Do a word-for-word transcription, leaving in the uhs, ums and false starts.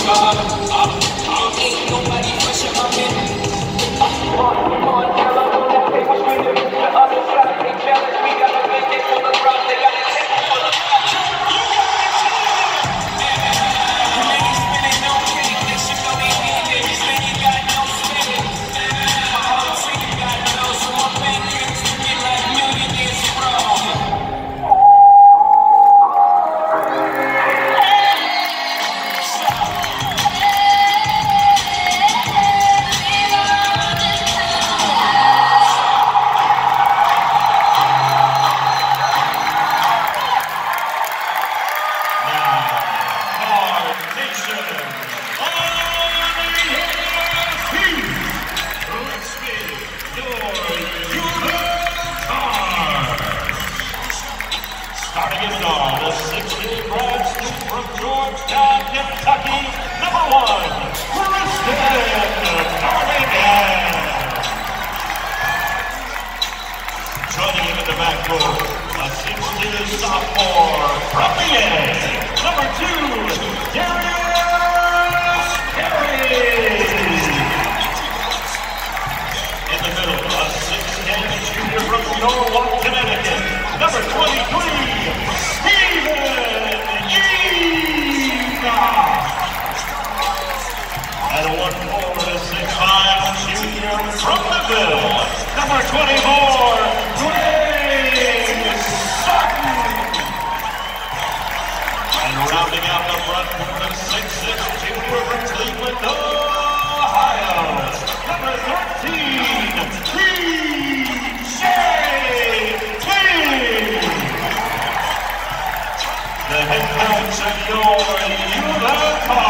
From Louisville, number twenty-four, and rounding out the front court of six six junior from Cleveland, Ohio, number thirteen, D J King. The head coach of your Louisville